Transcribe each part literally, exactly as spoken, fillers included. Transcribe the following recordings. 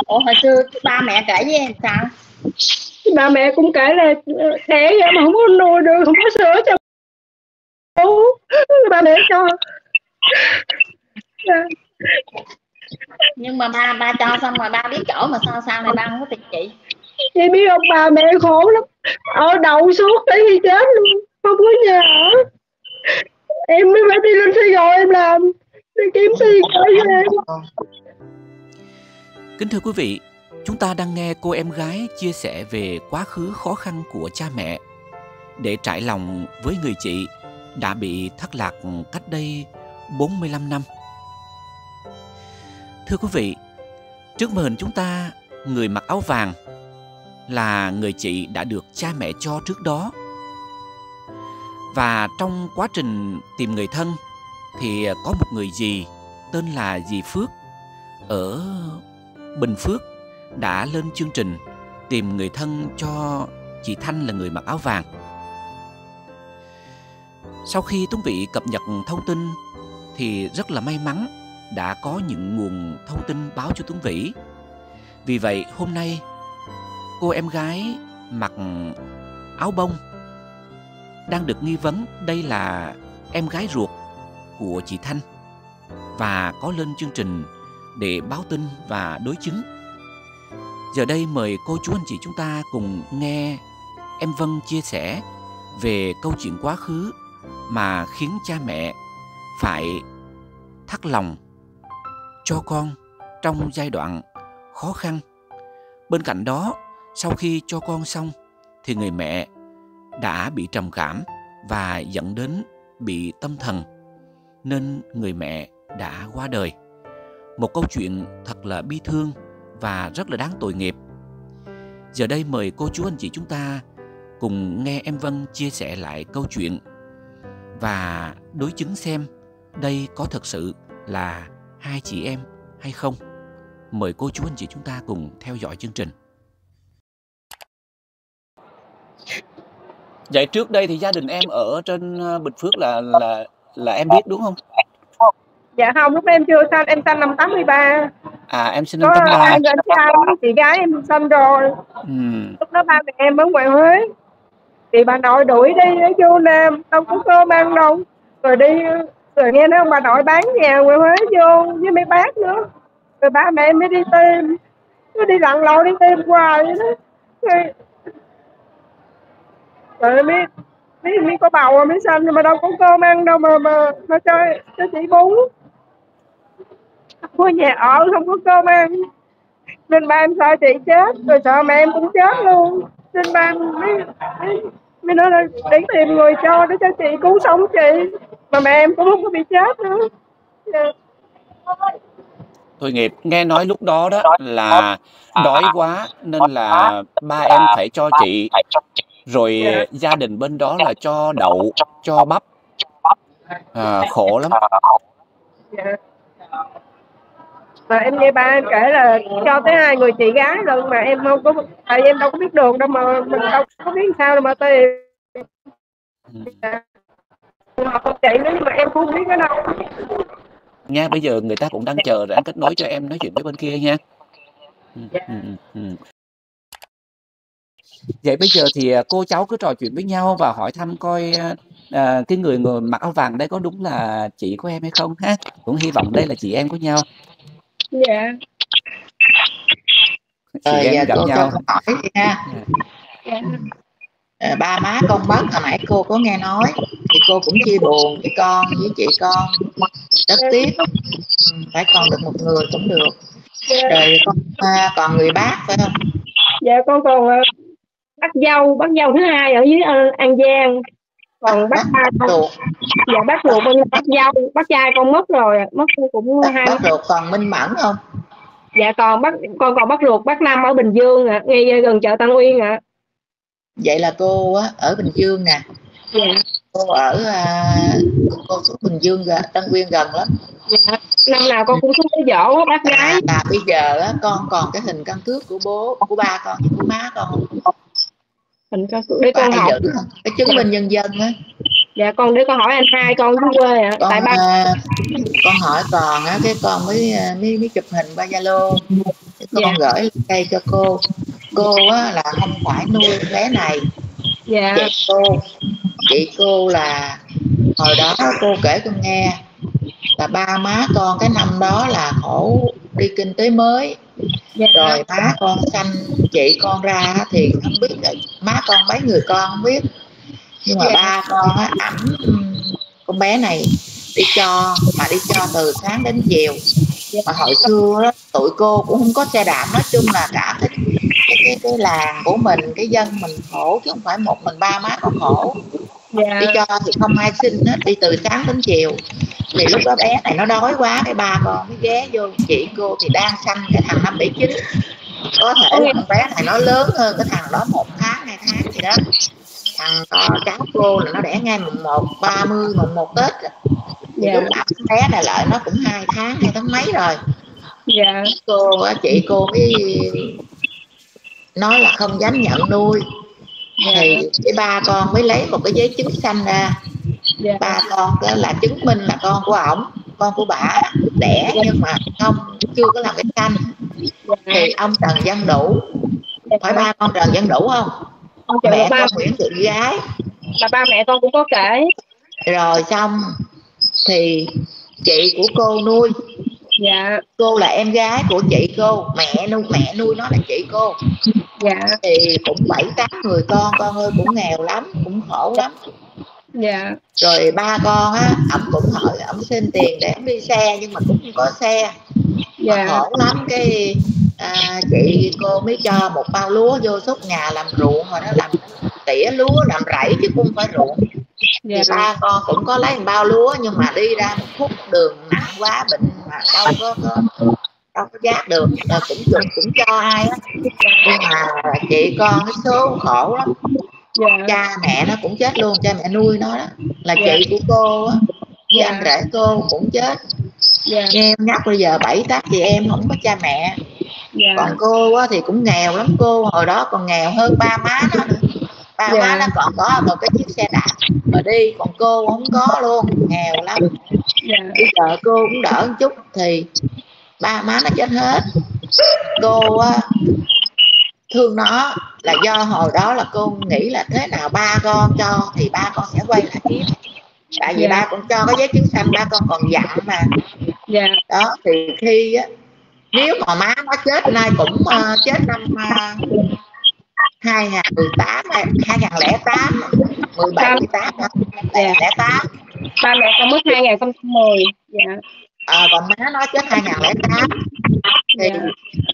Ủa hồi xưa ba mẹ kể với em sao? Ba mẹ cũng kể là đẻ ra mà không có nuôi được, không có sữa cho bố, ba mẹ cho. Nhưng mà ba ba cho xong rồi ba biết chỗ mà sao sao này ba không có tiền chị? Chị biết ông bà mẹ khổ lắm, ở đậu suốt tới khi chết luôn, không có nhà ở. Em mới phải đi lên Sài Gòn em làm để kiếm tiền ở về. Kính thưa quý vị, chúng ta đang nghe cô em gái chia sẻ về quá khứ khó khăn của cha mẹ để trải lòng với người chị đã bị thất lạc cách đây bốn mươi lăm năm. Thưa quý vị, trước màn hình chúng ta, người mặc áo vàng là người chị đã được cha mẹ cho trước đó. Và trong quá trình tìm người thân thì có một người dì tên là dì Phước ở Bình Phước đã lên chương trình tìm người thân cho chị Thanh là người mặc áo vàng. Sau khi Tuấn Vĩ cập nhật thông tin thì rất là may mắn đã có những nguồn thông tin báo cho Tuấn Vĩ. Vì vậy hôm nay cô em gái mặc áo bông đang được nghi vấn đây là em gái ruột của chị Thanh và có lên chương trình để báo tin và đối chứng. Giờ đây mời cô chú anh chị chúng ta cùng nghe em Vân chia sẻ về câu chuyện quá khứ mà khiến cha mẹ phải thắt lòng cho con trong giai đoạn khó khăn. Bên cạnh đó, sau khi cho con xong thì người mẹ đã bị trầm cảm và dẫn đến bị tâm thần, nên người mẹ đã qua đời. Một câu chuyện thật là bi thương và rất là đáng tội nghiệp. Giờ đây mời cô chú anh chị chúng ta cùng nghe em Vân chia sẻ lại câu chuyện và đối chứng xem đây có thật sự là hai chị em hay không. Mời cô chú anh chị chúng ta cùng theo dõi chương trình. Vậy trước đây thì gia đình em ở trên Bình Phước là là là em biết đúng không? Dạ không, lúc em chưa sanh, em sanh năm tám mươi ba. À, em sinh năm tám mươi ba. Có hai anh trai, chị gái em sanh rồi. Ừ. Lúc đó ba mẹ em ở ngoài Huế. Thì bà nội đuổi đi ở vô Nam, đâu có cơm ăn đâu. Rồi đi, rồi nghe nói bà nội bán nhà ngoài Huế vô với mấy bác nữa. Rồi ba mẹ em mới đi tìm, cứ đi lặn lội đi tìm hoài vậy đó. Rồi, rồi mới, mới, mới có bầu rồi mới sanh, mà đâu có cơm ăn đâu mà, mà, mà cho, cho chị bú. Không có nhà ở, không có cơm ăn. Nên ba em sợ chị chết, rồi sợ mẹ em cũng chết luôn. Nên ba em mới, mới, mới nói là để tìm người cho để cho chị cứu sống chị. Mà mẹ em cũng không có bị chết nữa. Yeah. Tội nghiệp, nghe nói lúc đó đó là đói quá nên là ba em phải cho chị, rồi Yeah. gia đình bên đó là cho đậu, cho bắp, à, khổ lắm. Yeah. Mà em nghe ba em kể là cho tới hai người chị gái luôn mà em không có, tại em đâu có biết đường đâu mà mình đâu có biết sao đâu mà tìm. Họ không chạy nữa nhưng mà em không biết cái đâu. Nha, bây giờ người ta cũng đang chờ để anh kết nối cho em nói chuyện với bên kia nha. Ừ, ừ, ừ. Vậy bây giờ thì cô cháu cứ trò chuyện với nhau và hỏi thăm coi à, cái người, người mặc áo vàng đây có đúng là chị của em hay không ha. Cũng hy vọng đây là chị em của nhau. Dạ. Chị Rồi em giờ gặp cô nhau. cho câu hỏi đi ha. Dạ. À, ba má con mất hồi nãy cô có nghe nói thì cô cũng chia buồn với con với chị con, rất tiếc. Ừ, phải còn được một người cũng được. Dạ. Rồi con à, còn người bác phải không? Dạ con còn uh, bác dâu, bác dâu thứ hai ở dưới uh, An Giang. Còn bác ba con, ruột. dạ bác ruột bên bác dâu, bác trai con mất rồi, mất cũng hai. Bác ruột còn Minh Mẫn không? Dạ còn bác, con còn bác ruột bác Năm ở Bình Dương ạ, à, ngay gần chợ Tân Uyên ạ. À. Vậy là cô á, ở Bình Dương nè. Dạ. Cô ở à, cô xuống Bình Dương gần Tân Uyên gần lắm. Dạ. Năm nào con cũng xuống cái dỗ bác gái. À, à bây giờ á, con còn cái hình căn cước của bố, của ba con và của má con không? Hình căn cước để con hỏi. Giữ không? Cái chứng minh nhân dân á. Dạ con để con hỏi anh hai con dưới quê ạ. Con, tại ba à, con hỏi còn á, cái con mới mới mới chụp hình qua Zalo. con Dạ. gửi đây cho cô. Cô á, là không phải nuôi bé này. Dạ. Chị cô chị cô là hồi đó cô kể con nghe là ba má con cái năm đó là khổ đi kinh tế mới. Dạ. Rồi má con sanh chị con ra thì không biết là má con mấy người con không biết, nhưng mà Dạ. ba con á, ẵm con bé này đi cho, mà đi cho từ sáng đến chiều. Dạ. Mà hồi xưa đó, tụi cô cũng không có xe đạp, nói chung là cả cái cái cái, cái làng của mình, cái dân mình khổ chứ không phải một mình ba má con khổ. Dạ. Đi cho thì không ai xin hết, đi từ sáng đến chiều. Thì lúc đó bé này nó đói quá, cái ba con mới ghé vô chị cô thì đang sanh cái thằng năm bảy chín, có thể là con bé này nó lớn hơn cái thằng đó một tháng hai tháng gì đó. Thằng to cháu cô là nó đẻ ngay mùng một ba mươi mùng một Tết rồi. Thì Dạ. lúc ẩm bé này lại nó cũng hai tháng hai tháng mấy rồi. Dạ. Cô chị cô mới nói là không dám nhận nuôi. Dạ. Thì cái ba con mới lấy một cái giấy chứng sanh ra. Dạ. Ba con đó là chứng minh là con của ổng, con của bả đẻ, nhưng mà không chưa có làm cái sanh. Thì ông Trần Văn Đủ, phải ba con Trần Văn Đủ không? Mẹ con Nguyễn Thị Gái, là ba mẹ con cũng có kể. Rồi xong thì chị của cô nuôi. Dạ. Cô là em gái của chị cô, mẹ nuôi mẹ nuôi nó là chị cô. Dạ. Thì cũng bảy tám người con, con ơi cũng nghèo lắm, cũng khổ lắm. Dạ. Rồi ba con á, ổng cũng hỏi ổng xin tiền để ổng đi xe, nhưng mà cũng không có xe. Mà Dạ. khổ lắm. Cái à, chị cô mới cho một bao lúa vô suốt nhà làm ruộng, rồi nó làm tỉa lúa làm rẫy chứ không phải ruộng. Dạ. Thì ba con cũng có lấy một bao lúa, nhưng mà đi ra một khúc đường nặng quá, bệnh mà đâu có, có đâu có giác được, rồi cũng dùng cũng cho ai á. Nhưng mà chị con cái số khổ lắm. Dạ. Cha mẹ nó cũng chết luôn, cha mẹ nuôi nó đó là Dạ. chị của cô á, với Dạ. anh rể cô cũng chết. Dạ. Em nhắc bây giờ bảy tám chị em không có cha mẹ. Dạ. Còn cô á, thì cũng nghèo lắm, cô hồi đó còn nghèo hơn ba má nó nữa. Ba Dạ. má nó còn có một cái chiếc xe đạp mà đi, còn cô không có luôn, nghèo lắm. Dạ. Bây giờ cô cũng đỡ một chút thì ba má nó chết hết. Cô á, thương nó là do hồi đó là cô nghĩ là thế nào ba con cho thì ba con sẽ quay lại kiếm. Tại vì Dạ. ba con cho cái giấy chứng sanh, ba con còn dặn mà. Dạ. Đó thì khi á, nếu mà má nó chết nay cũng uh, chết năm uh, hai nghìn mười tám, hai nghìn lẻ tám, mười bảy mười tám, lẻ tám. Ba mẹ con mất hai nghìn không trăm mười. Dạ. À, còn má nó chết hai nghìn lẻ tám. Thì Dạ.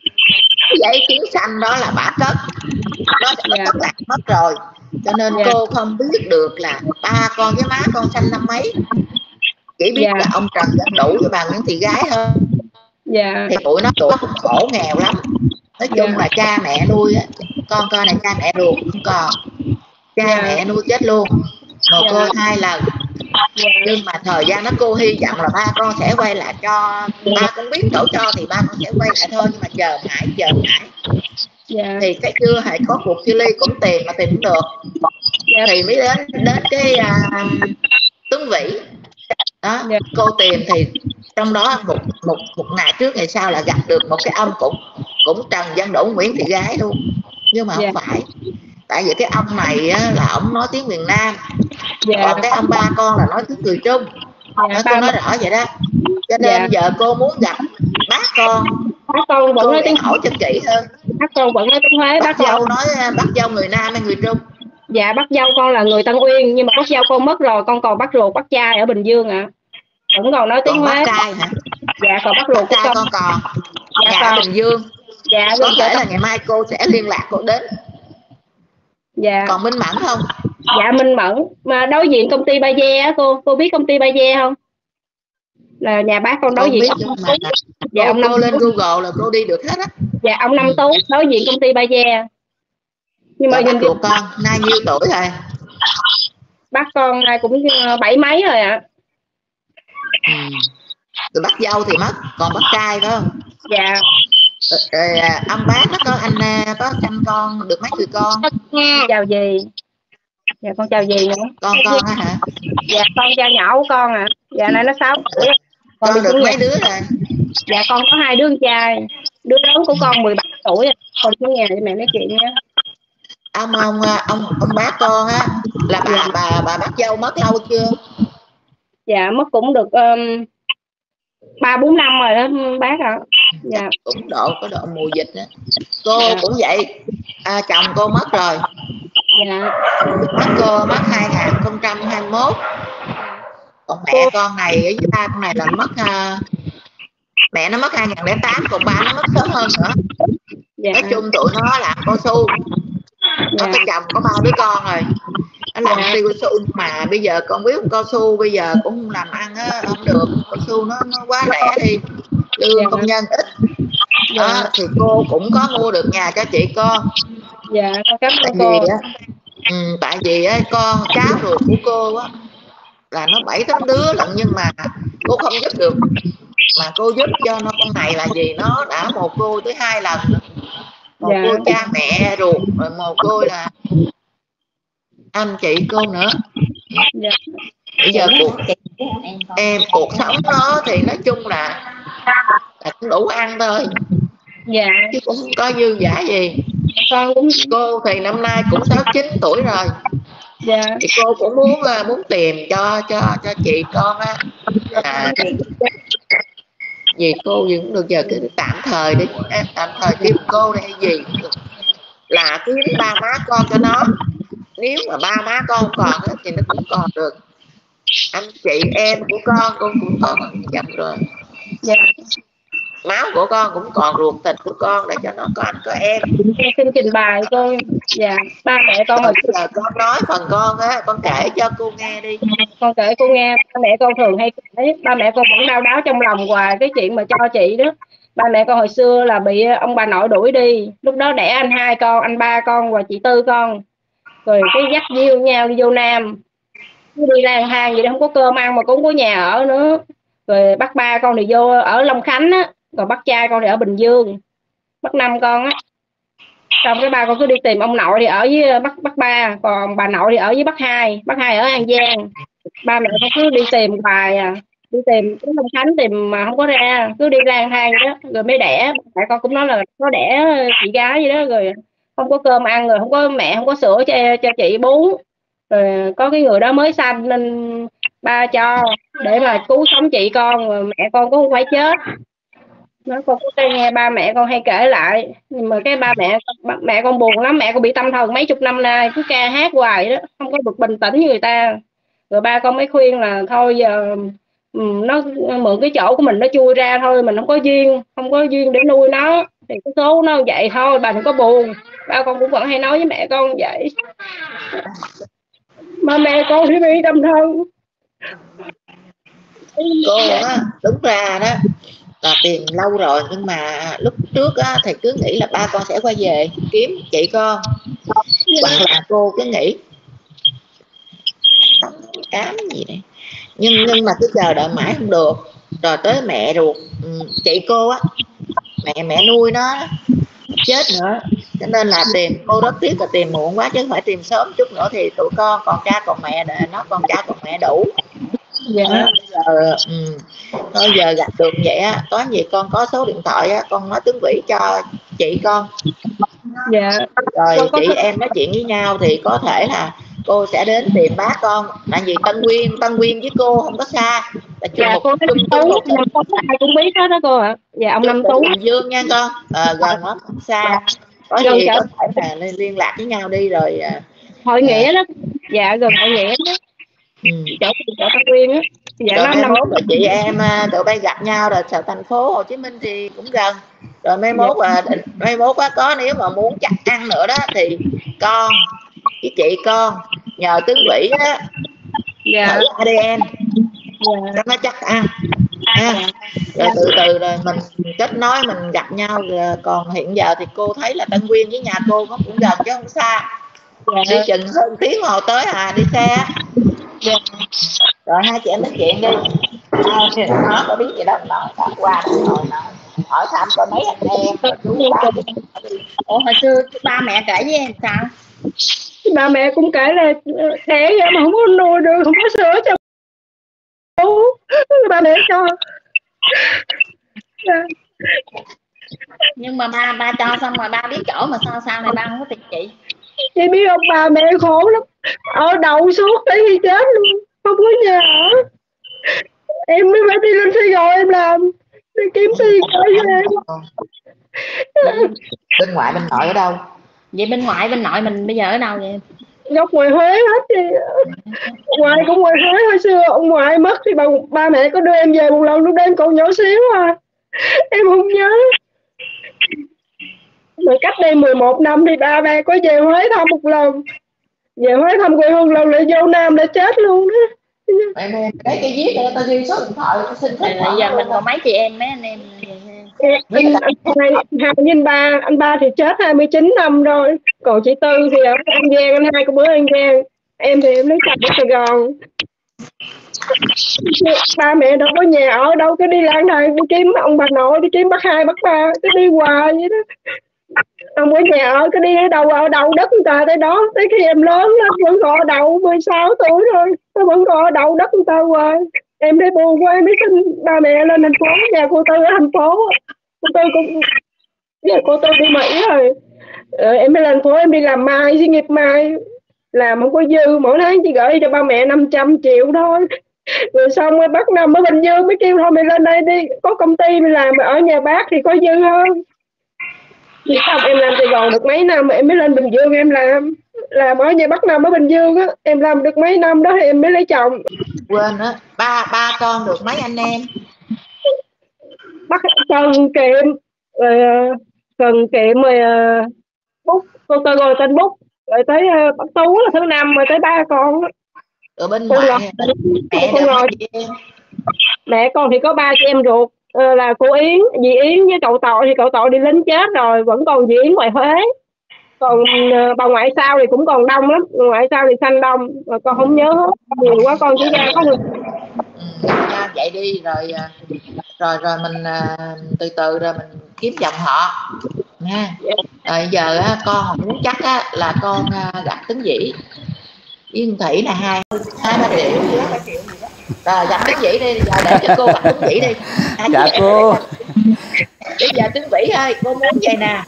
giấy chứng sanh đó là bả cất, nó sẽ Dạ. cất lạc mất rồi. Cho nên Dạ. cô không biết được là ba con với má con sanh năm mấy. Chỉ biết Dạ. là ông Trần Văn Đủ với bà Nguyễn Thị Gái hơn. Dạ. Thì tụi nó tụi cũng khổ nghèo lắm. Nói chung Dạ. là cha mẹ nuôi á, con con này cha mẹ ruột không còn, cha Dạ. mẹ nuôi chết luôn, mồ Dạ. côi hai lần. Dạ. Nhưng mà thời gian đó cô hy vọng là ba con sẽ quay lại cho, ba con biết chỗ cho thì ba con sẽ quay lại thôi. Nhưng mà chờ mãi chờ mãi Dạ. thì cái chưa hãy có cuộc chia ly, cũng tìm mà tìm không được. Dạ. Thì mới đến đến cái uh, Tuấn Vĩ đó. Dạ. Cô tìm thì trong đó một một một ngày trước ngày sau là gặp được một cái ông cũng cũng Trần Văn Đủ Nguyễn Thị Gái luôn, nhưng mà không Dạ. phải. Tại vì cái ông này á, là ông nói tiếng miền Nam. Dạ. Còn cái ông ba con là nói tiếng người Trung. Dạ. Cô nói rõ vậy đó. Cho nên Dạ. giờ cô muốn gặp bác con, Bác con vẫn cô nói để tiếng hỏi cho kỹ hơn. Bác con vẫn nói tiếng Huế. Bác, Bác dâu con nói bác dâu người Nam hay người Trung? Dạ, bác dâu con là người Tân Uyên, nhưng mà bác dâu con mất rồi, con còn bác ruột bác trai ở Bình Dương ạ. À. Vẫn còn nói tiếng Còn Huế. bác trai hả? Dạ, còn bác ruột Bác trai con. con còn Dạ, nhà con. ở Bình Dương. Dạ, có thể dạ, là ngày mai cô sẽ liên lạc cô đến. Dạ. Còn Minh Mẫn không? Dạ, Minh Mẫn mà đối diện công ty Ba Ge á cô, cô biết công ty Ba Ge không? Là nhà bác con đối cô diện. biết nhưng mà Dạ, cô, ông Năm cô lên Tú. Google là cô đi được hết á. Dạ, ông Năm Tú đối diện công ty Ba Ge. Nhưng Rồi mà bác ruột con nay nhiêu tuổi rồi? Bác con nay cũng bảy mấy rồi ạ. Ừ. Rồi bác dâu thì mất, còn bác trai phải không? Dạ. Rồi ông bác nó có anh có sanh con được mấy người con? Chào dì. Dạ con chào dì nữa. Con con á hả? Dạ con cha nhỏ của con à. Dạ nay nó sáu tuổi. Con, con được mấy đứa rồi? Dạ con có hai đứa con trai. đứa lớn của con mười bảy tuổi, con xuống nhà để mẹ nói chuyện nha. Ông ông ông ông bác con á là bà Dạ. bà bà bác dâu mất lâu chưa? Dạ mất cũng được um, ba bốn năm rồi đó bác ạ. Dạ. Cũng độ có độ mùa dịch đó. Cô Dạ. cũng vậy, à, chồng cô mất rồi. Dạ. Mất cô mất hai nghìn không trăm hai mươi mốt. Còn mẹ cô... con này ở dưới ba con này là mất uh, mẹ nó mất hai nghìn không trăm lẻ tám, còn ba nó mất sớm hơn nữa. Dạ. Nói chung tụi nó làm cao su, nó dạ. có chồng có ba đứa con rồi, nó làm tiêu cao su, mà bây giờ con biết cao su bây giờ cũng không làm ăn á, không được, cao su nó nó quá rẻ đi, lương dạ. công nhân ít. Dạ. Đó, thì cô cũng có mua được nhà cho chị con. Dạ con cảm ơn tại cô. vì á, ừ, tại vì á, con cháu ruột của cô á là nó bảy tám đứa lận, nhưng mà cô không giúp được, mà cô giúp cho nó con này là gì, nó đã mồ côi tới hai lần, mồ Dạ. côi cha mẹ ruột, rồi mồ côi là anh chị cô nữa. Dạ. Bây giờ cuộc em cuộc sống nó thì nói chung là, là cũng đủ ăn thôi. Dạ. Chứ cũng không có dư dả gì. Con cũng cô thì năm nay cũng sáu chín tuổi rồi. Dạ. Thì cô cũng muốn muốn tìm cho cho cho chị con á, à, vì cô gì cũng được, giờ cứ tạm thời đi, tạm thời kiếm cô đây hay gì là kiếm ba má con cho nó, nếu mà ba má con còn á, thì nó cũng còn được. Anh chị em của con con cũng có dập rồi. Dạ. Máu của con cũng còn, ruột thịt của con để cho nó có anh có em. Xin trình bày cô. Dạ. Ba mẹ con rồi bây giờ con nói phần con á, con kể cho cô nghe đi. Con kể cô nghe. Ba mẹ con thường hay kể, ba mẹ con vẫn đau đáu trong lòng hoài cái chuyện mà cho chị đó. Ba mẹ con hồi xưa là bị ông bà nội đuổi đi, lúc đó đẻ anh hai con, anh ba con và chị tư con, rồi cái dắt diêu nhau đi vô Nam, đi lang thang vậy đó, không có cơm ăn mà cũng không có nhà ở nữa. Rồi bắt ba con thì vô ở Long Khánh á, còn bắt cha con thì ở Bình Dương, bắt năm con á. Xong cái ba con cứ đi tìm ông nội thì ở với bắt bắt ba, còn bà nội thì ở với bắt hai, bắt hai ở An Giang. Ba mẹ con cứ đi tìm hoài à, đi tìm cái Long Khánh tìm mà không có ra, cứ đi lang thang vậy đó, rồi mới đẻ. Mẹ con cũng nói là có đẻ chị gái vậy đó, rồi không có cơm ăn, rồi không có mẹ không có sữa cho cho chị bú, rồi có cái người đó mới sanh nên ba cho để mà cứu sống chị con, rồi mẹ con cũng không phải chết. Nó con có nghe ba mẹ con hay kể lại, nhưng mà cái ba mẹ mẹ con buồn lắm, mẹ con bị tâm thần mấy chục năm nay, cứ ca hát hoài đó, không có được bình tĩnh như người ta. Rồi ba con mới khuyên là thôi giờ nó mượn cái chỗ của mình nó chui ra thôi, mình không có duyên, không có duyên để nuôi nó thì cái số nó vậy thôi, bà đừng có buồn. Ba con cũng vẫn hay nói với mẹ con vậy, mà mẹ con thì bị tâm thần. Cô á, đúng ra đó là tìm lâu rồi, nhưng mà lúc trước á, thì cứ nghĩ là ba con sẽ quay về kiếm chị con, hoặc là cô cứ nghĩ cám gì đây, nhưng nhưng mà cứ chờ đợi mãi không được, rồi tới mẹ ruột chị cô á, mẹ mẹ nuôi nó chết nữa, cho nên là tìm cô rất tiếc là tìm muộn quá, chứ phải tìm sớm chút nữa thì tụi con còn cha còn mẹ, để nó còn cha còn mẹ đủ. Dạ. À, bây giờ ừ, thôi giờ gặp được vậy á, có gì con có số điện thoại á, con nói Tuấn Vĩ cho chị con. Dạ. Rồi chị có... em nói chuyện với nhau thì có thể là cô sẽ đến tìm bác con, tại vì Tân Nguyên Tân Nguyên với cô không có xa, là chung dạ, một cô chung chung một ai cũng biết hết đó cô ạ. Dạ ông Năm Tú Bình Dương nha con, à, gần lắm không xa, có gần gì có thể là liên, liên lạc với nhau đi rồi. Hội Nghĩa à, đó. Dạ gần Hội Nghĩa đó. Ừ. Chỗ chỗ Tân Nguyên á. Dạ rồi nó mai năm mốt là chị em tụi bay gặp nhau, rồi sở thành phố Hồ Chí Minh thì cũng gần, rồi mai mốt là dạ. mai mốt quá có nếu mà muốn chắc ăn nữa đó thì con với chị con nhờ Tuấn Vĩ á, dạ. thử a đê en dạ. cho nó chắc ăn ha. Rồi từ từ rồi mình kết nối mình gặp nhau. Rồi còn hiện giờ thì cô thấy là Tân Nguyên với nhà cô nó cũng gần chứ không xa, dạ. đi chừng hơn tiếng hồ tới à, đi xe. Dạ. Rồi hai chị em nói chuyện đi, nó có biết gì đâu nói, qua rồi hỏi thăm coi mấy anh em rồi chú bác. Ủa hồi xưa ba mẹ kể với em sao? Ba mẹ cũng kể là đẻ mà không có nuôi được, không có sữa cho bố, ba mẹ cho. Nhưng mà ba ba cho xong rồi ba biết chỗ mà sao sao này ba không có tiền chị. Chị biết ông bà mẹ khổ lắm, ở đậu suốt tới khi chết luôn, không có nhà ở. Em mới phải đi lên Sài Gòn em làm để kiếm tiền ở em. Bên ngoại bên nội ở đâu? Vậy bên ngoại bên nội mình bây giờ ở đâu vậy? Gốc ngoài Huế hết chị. Ngoại cũng ngoài Huế, hồi xưa ông ngoại mất thì bà, ba mẹ có đưa em về một lần lúc đó em còn nhỏ xíu à. Em không nhớ. Rồi cách đây mười một năm thì ba mẹ có về Huế thăm một lần. Về Huế thăm quê hương lần lại vô Nam đã chết luôn đó. Em em lấy cái viết để tao ghi số điện thoại tao xin phép. Bây giờ mình có mấy chị em mấy anh em. Anh, anh, hai, hai với ba, anh ba thì chết hai mươi chín năm rồi. Còn chị Tư thì ở An Giang, anh hai có bữa An Giang. Em thì em lấy chồng ở Sài Gòn. Ba mẹ đâu có nhà ở đâu, cứ đi lang thang đi kiếm ông bà nội, đi kiếm bác hai bác ba, cứ đi hoài vậy đó. Ông ở nhà ở, cứ đi ở đâu ở đâu đất người ta tới đó. Tới khi em lớn lắm vẫn còn ở đậu mười sáu tuổi rồi, nó vẫn còn ở đậu đất người ta hoài. Em thấy buồn quá, em mới xin ba mẹ lên thành phố. Nhà cô Tư ở thành phố, cô Tư cũng nhà cô Tư đi Mỹ rồi. Ờ, em mới lên thành phố em đi làm mai, xí nghiệp mai, làm không có dư, mỗi tháng chỉ gửi cho ba mẹ năm trăm triệu thôi. Rồi xong rồi bác Năm ở Bình Dương mới kêu thôi mày lên đây đi, có công ty mày làm, mà ở nhà bác thì có dư hơn. Thì xong em làm Sài Gòn được mấy năm mà em mới lên Bình Dương em làm. Làm ở nhà bác Năm ở Bình Dương á, em làm được mấy năm đó thì em mới lấy chồng. Quên á, ba ba con được mấy anh em? Bác Cần Kiệm, rồi Cần Kiệm, rồi Bút, cô Tư rồi tên Bút, rồi tới uh, bác Tú là thứ năm, rồi tới ba con. Ở bên ngoại mẹ con rồi. Mẹ con thì có ba chị em ruột, uh, là cô Yến, dì Yến với cậu Tội, thì cậu Tội đi lính chết rồi, vẫn còn dì Yến ngoài Huế. Còn uh, bà ngoại sau thì cũng còn đông lắm, ngoại sau thì xanh đông, mà con không nhớ hết, nhiều quá con chỉ ra có được. Ừ, vậy đi rồi rồi rồi mình uh, từ từ rồi mình kiếm dòng họ nha. Rồi giờ á, con muốn chắc á, là con uh, gặp Tấn Vĩ Yên Thủy là hai hai ba triệu ba triệu gì đó. Rồi gặp Tấn Vĩ đi, giờ để cho cô gặp Tấn Vĩ đi. Dạ cô. Bây giờ Tấn Vĩ ơi, cô muốn vậy nè,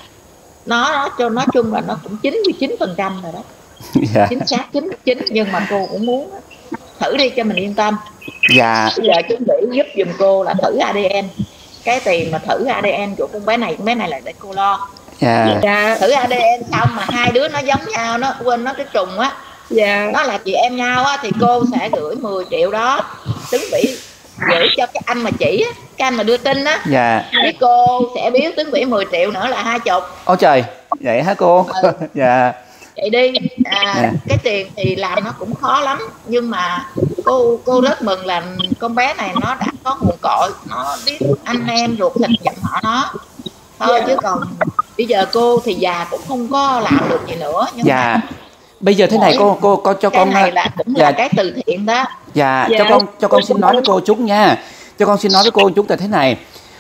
nó nó cho nói chung là nó cũng chín mươi chín phần trăm rồi đó. Dạ. Chính xác chín mươi chín, nhưng mà cô cũng muốn thử đi cho mình yên tâm. Dạ. Bây giờ Tấn Vĩ giúp giùm cô là thử a đê en, cái tiền mà thử a đê en của con bé này, con bé này là để cô lo. Dạ. Dạ. Thử a đê en xong mà hai đứa nó giống nhau, nó quên nó cái trùng á, dạ, nó là chị em nhau á, thì cô sẽ gửi mười triệu đó. Tấn Vĩ gửi cho cái anh mà chỉ á, cái anh mà đưa tin á, dạ, với cô sẽ biếu Tấn Vĩ mười triệu nữa là hai chục. Ôi trời, vậy hả cô? Ừ. Dạ. Vậy đi, à, dạ. Cái tiền thì làm nó cũng khó lắm, nhưng mà cô cô rất mừng là con bé này nó đã có nguồn cội, nó biết anh em ruột thịt dòng họ nó thôi, dạ. Chứ còn bây giờ cô thì già cũng không có làm được gì nữa. Nhưng dạ. mà Bây giờ thế này cô cô có cho cái con này là cũng dạ. là cái từ thiện đó. Dạ, dạ. cho con cho con xin nói với cô chút nha. Cho con xin nói với cô chút là thế này.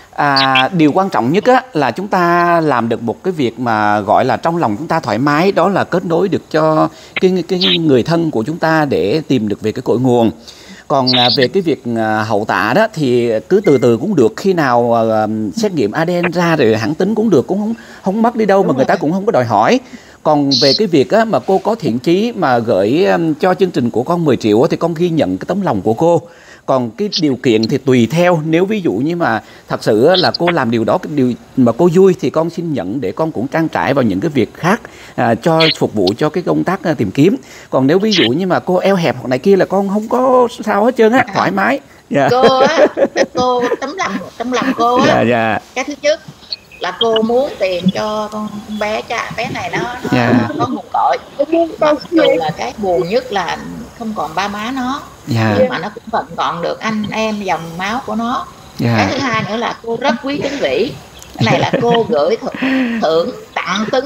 À, điều quan trọng nhất á, là chúng ta làm được một cái việc mà gọi là trong lòng chúng ta thoải mái, đó là kết nối được cho cái, cái người thân của chúng ta để tìm được về cái cội nguồn. Còn à, về cái việc à, hậu tạ đó thì cứ từ từ cũng được, khi nào à, xét nghiệm a đê en ra rồi hẳn tính cũng được, cũng không không mất đi đâu. Đúng mà người rồi. Ta cũng không có đòi hỏi. Còn về cái việc á, mà cô có thiện chí mà gửi um, cho chương trình của con mười triệu á, thì con ghi nhận cái tấm lòng của cô. Còn cái điều kiện thì tùy theo, nếu ví dụ như mà thật sự là cô làm điều đó, cái điều mà cô vui thì con xin nhận để con cũng trang trải vào những cái việc khác à, cho phục vụ cho cái công tác à, tìm kiếm. Còn nếu ví dụ như mà cô eo hẹp hoặc này kia là con không có sao hết trơn á, thoải mái. Yeah. Cô á, cô tấm lòng tấm lòng cô á, yeah, yeah. Cái thứ nhất là cô muốn tiền cho con bé, cha bé này nó, nó, yeah. nó có nguồn cội. Mặc dù là cái buồn nhất là không còn ba má nó, yeah. nhưng mà nó cũng vẫn còn được anh em dòng máu của nó. Yeah. Cái thứ hai nữa là cô rất quý Tấn Vĩ. Cái này là cô gửi thưởng, thưởng tặng Tấn,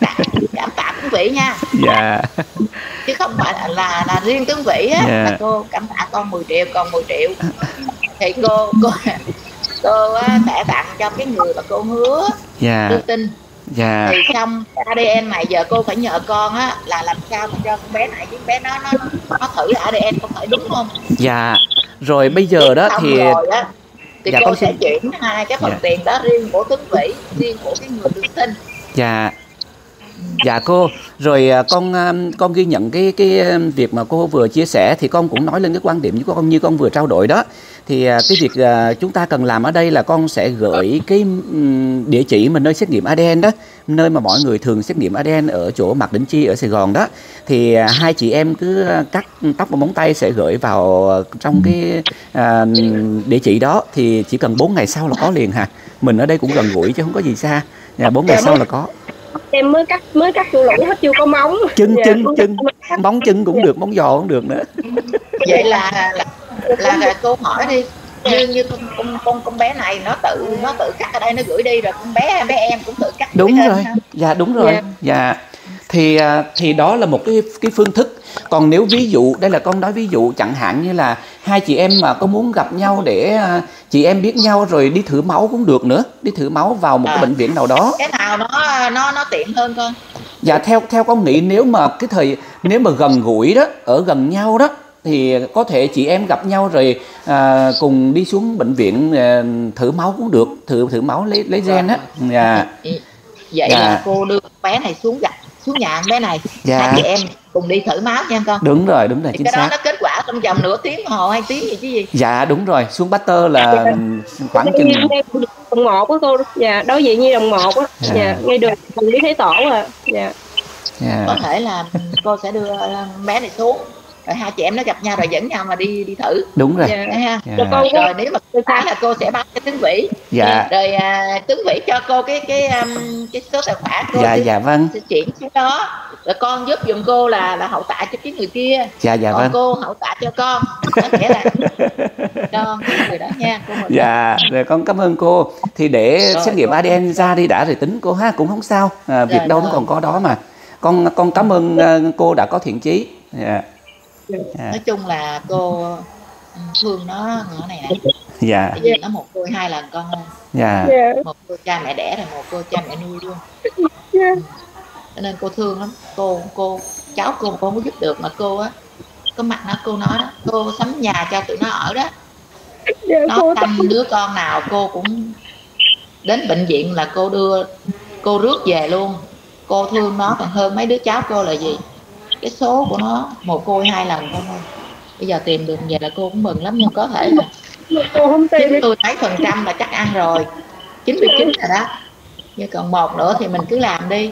cảm tạ Tấn Vĩ nha. Yeah. Chứ không phải là là, là riêng Tấn Vĩ á, yeah. là cô cảm tạ con mười triệu, còn mười triệu thì cô cô cô á, sẽ tặng cho cái người mà cô hứa yeah. đưa tin. Yeah. Thì xong a đê en này giờ cô phải nhờ con á, là làm sao mà cho con bé này với bé nó nó nó thử a đê en không phải đúng không? Dạ. Rồi bây giờ đó thì rồi á, thì dạ, cô con sẽ xin... chuyển hai cái phần Dạ. tiền đó riêng của Tuấn Vĩ, riêng của cái người được tin. Dạ. Dạ cô, rồi à, con à, con ghi nhận cái cái à, việc mà cô vừa chia sẻ, thì con cũng nói lên cái quan điểm của con như con vừa trao đổi đó. Thì à, cái việc à, chúng ta cần làm ở đây là con sẽ gửi cái ừm, địa chỉ mà nơi xét nghiệm a đê en đó, nơi mà mọi người thường xét nghiệm a đê en ở chỗ Mạc Đĩnh Chi ở Sài Gòn đó. Thì à, hai chị em cứ cắt tóc và móng tay sẽ gửi vào trong cái à, địa chỉ đó, thì chỉ cần bốn ngày sau là có liền hả? Mình ở đây cũng gần gũi chứ không có gì xa. Dạ, bốn ngày Dạ, sau mới- là có. Em mới cắt mới cắt lũ hết, chưa có móng. Chân Dạ, chân con chân cắt- móng chân cũng Dạ. được, móng giò cũng được nữa. Vậy là là, là, là cô hỏi đi, như như con con con con bé này nó tự nó tự cắt ở đây nó gửi đi, rồi con bé bé em cũng tự cắt Đúng gửi rồi. lên ha. Dạ đúng rồi. Dạ. Dạ. Thì à, thì đó là một cái cái phương thức. Còn nếu ví dụ, đây là con nói ví dụ, chẳng hạn như là hai chị em mà có muốn gặp nhau để à, chị em biết nhau rồi đi thử máu cũng được nữa, đi thử máu vào một cái À. bệnh viện nào đó. Cái nào nó nó nó tiện hơn con? Dạ, theo theo con nghĩ nếu mà cái thời nếu mà gần gũi đó, ở gần nhau đó, thì có thể chị em gặp nhau rồi à, cùng đi xuống bệnh viện à, thử máu cũng được, thử thử máu lấy lấy gen á. Dạ. Vậy Dạ. là cô đưa con bé này xuống gặp xuống nhà con bé này, Dạ. hai chị em cùng đi thử máu nha con. Đúng rồi, đúng rồi, Thì chính cái đó xác. nó kết quả trong vòng nửa tiếng đồng hồ, hai tiếng gì chứ gì. Dạ đúng rồi, xuống Pasteur là khoảng chừng đồng một á cô. Dạ, đối diện như đồng một á. Dạ. Dạ, ngay đường đường Lý Thái Tổ à. Dạ. dạ. Có thể là cô sẽ đưa bé này xuống, rồi hai chị em nó gặp nhau rồi dẫn nhau mà đi đi thử. Đúng rồi. Dạ. Đấy ha. Dạ. Rồi con Rồi nếu mà phải là cô sẽ báo cho Tuấn Vĩ. Dạ. Rồi à, Tuấn Vĩ cho cô cái cái um, cái số tài khoản cô Dạ sẽ, dạ vâng. sẽ chuyển xuống đó. Rồi con giúp giùm cô là là hậu tạ cho cái người kia. Dạ dạ Còn vâng. cô hậu tạ cho con. Có nghĩa là cho cái người đó nha. Cô mời Dạ, rồi con cảm ơn cô. Thì để Rồi, xét nghiệm rồi. a đê en ra đi đã rồi tính cô ha, cũng không sao. À, việc Rồi, đâu nó rồi. còn có đó mà. Con con cảm ơn uh, cô đã có thiện chí. Dạ. Dạ. nói chung là cô ừ, thương nó nhỏ này nè. Dạ. Tại vì nó một cô hai lần con ơi. Dạ. Dạ. Một cô cha mẹ đẻ rồi một cô cha mẹ nuôi luôn. Dạ. Cho nên cô thương lắm. Cô cô cháu cô cô không có giúp được mà cô á, có mặt nó cô nói đó, cô sắm nhà cho tụi nó ở đó. Dạ, Nó cô sanh đứa con nào cô cũng đến bệnh viện là cô đưa, cô rước về luôn. Cô thương nó còn hơn mấy đứa cháu cô là gì. Cái số của nó một cô hai lần con ơi. Bây giờ tìm được về là cô cũng mừng lắm, nhưng có thể là cô không tìm chín mươi mấy phần trăm là chắc ăn rồi, chín mươi chín rồi đó, nhưng còn một nữa thì mình cứ làm đi.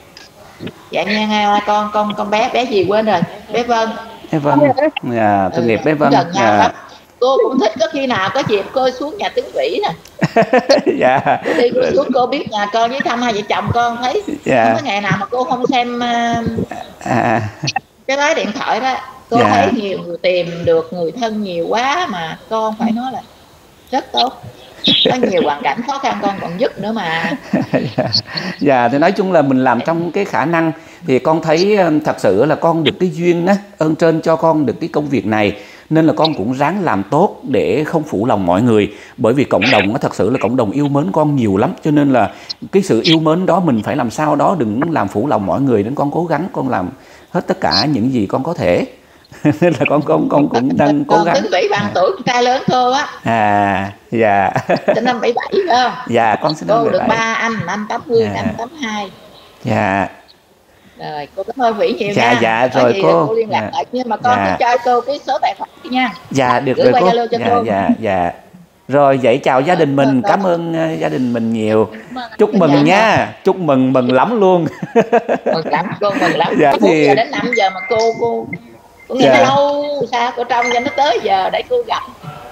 Dạ nha con con con bé bé gì quên rồi, bé Vân. Bé Vân. Dạ, tội nghiệp bé Vân. Gần nhau Dạ. lắm. Cô cũng thích, có khi nào có dịp cô xuống nhà Tuấn Vĩ nè. Dạ. Cô đi cô xuống cô biết nhà con với thăm hai vợ chồng con, thấy Dạ. không có ngày nào mà cô không xem uh, À. cái máy điện thoại đó. Cô Dạ. thấy nhiều người tìm được người thân nhiều quá mà con phải nói là rất tốt. Có nhiều hoàn cảnh khó khăn con còn giúp nữa mà. Dạ. Dạ, thì nói chung là mình làm trong cái khả năng. Thì con thấy um, thật sự là con được cái duyên á, ơn trên cho con được cái công việc này, nên là con cũng ráng làm tốt để không phụ lòng mọi người. Bởi vì cộng đồng á, thật sự là cộng đồng yêu mến con nhiều lắm, cho nên là cái sự yêu mến đó mình phải làm sao đó đừng làm phụ lòng mọi người, nên con cố gắng con làm hết tất cả những gì con có thể. Nên là con con con cũng đang cố Còn gắng. Tuấn Vĩ bằng tuổi con trai lớn cô á, À, dạ. sinh năm bảy bảy phải không? Dạ, con xin Cô lỗi được bảy. ba anh, anh tám mươi, Dạ. anh tám hai. Dạ. Rồi cô cảm ơn Vĩ nhiều Dạ, nha. dạ, Có rồi gì cô. cô liên lạc Dạ. lại, nhưng mà con Dạ. cứ cho cô cái số tài khoản đi nha. Dạ, được Gửi rồi qua cô. Zalo cho Dạ, cô. dạ, dạ. Rồi, vậy chào gia đình mình, cảm ơn uh, gia đình mình nhiều. Chúc mừng Dạ. nha, chúc mừng, mừng lắm luôn. Mừng lắm, cô mừng lắm. Dạ, bốn thì- giờ đến năm giờ mà cô cô cô nghe Dạ. nó lâu sao cô trông cho nó tới giờ để cô gặp.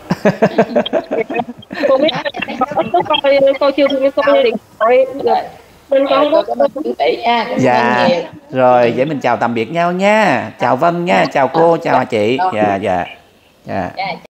cô biết cô coi cô chưa cô nghe điện thoại Rồi. nên con Rồi, không cô có. cảm ơn Tuấn Vĩ nha. Cảm ơn Dạ. nhiều. Rồi, vậy mình chào tạm biệt nhau nha. Chào Vân nha, chào cô, chào chị. Rồi. Dạ, dạ. Dạ. Dạ, chào.